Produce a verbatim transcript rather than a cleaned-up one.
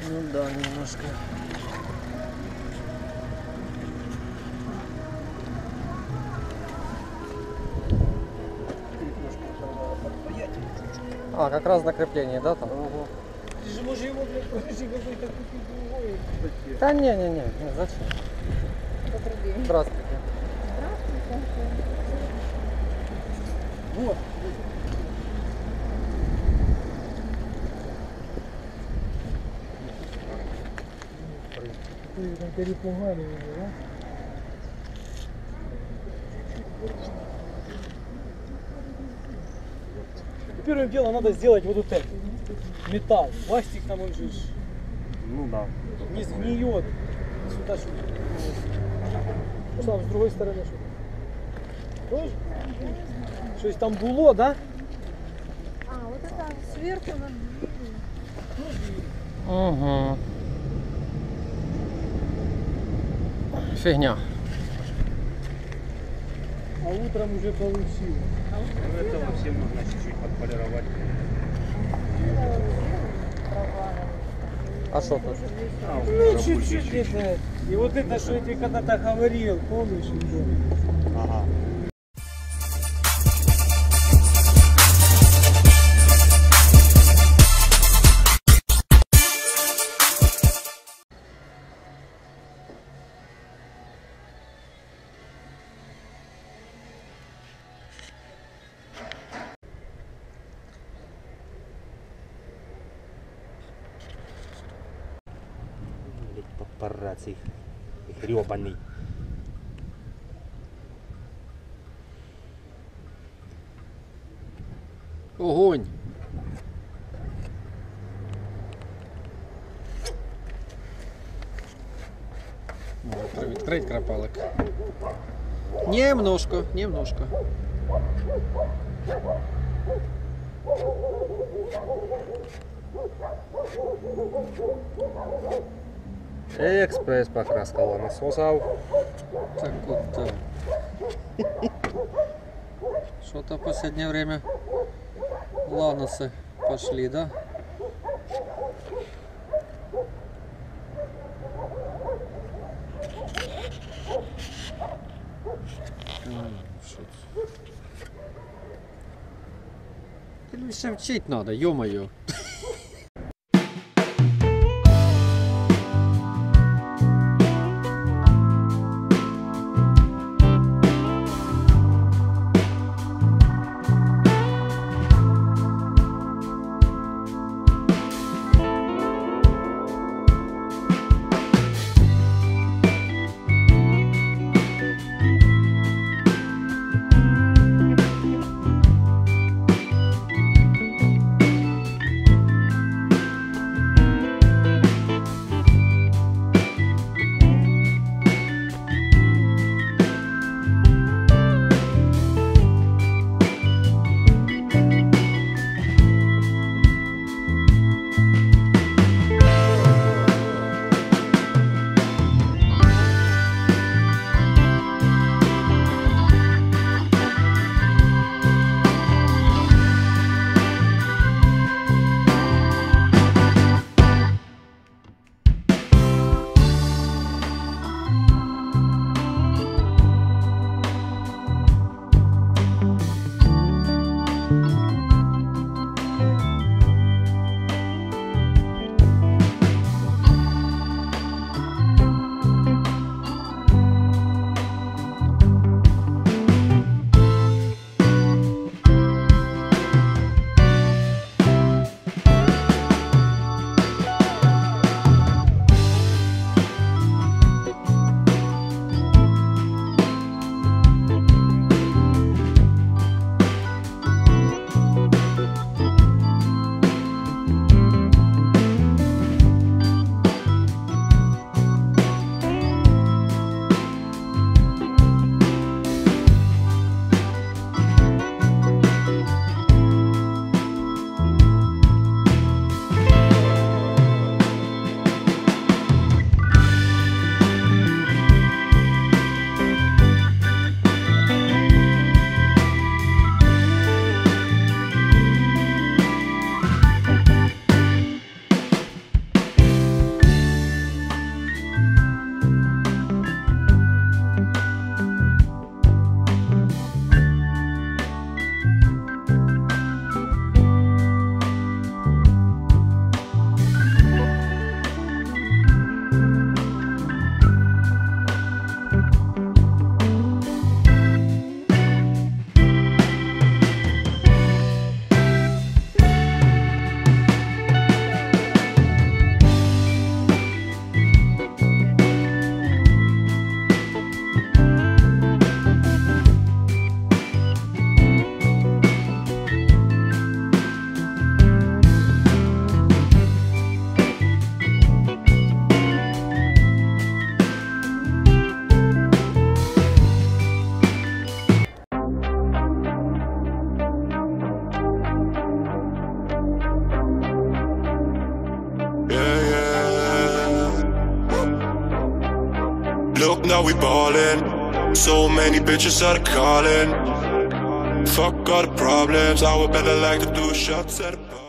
Ну да, немножко. А, как раз на крепление, да, там? Ага. Ты же можешь его, блядь, положи какой-то купить другой. Да не, не, не, не, зачем? Добрый день. Здравствуйте. Здравствуйте. Вот. Вы там перепугали его, да? Первым делом надо сделать вот это. Металл. Пластик там он же ж Ну да. не сгниет. Сюда что? Ну там с другой стороны что? Тоже? Что там было, да? А, вот это сверху нам. Угу. Фигня. А утром уже получилось. Ну, этого всем нужно чуть-чуть подполировать. А что тут? А, Ну чуть-чуть это. И вот это, что я тебе когда-то говорил, помнишь? Ага. Папарацци гребаный. Огонь. Может відкрити крапалок? Немножко, немножко. Экспресс покраска насосов. Так вот так. Что-то в последнее время ланосы пошли, да? Еще вчить надо, ё-моё. Look, now we ballin'. So many bitches are calling. Fuck all the problems, I would better like to do shots at the bar.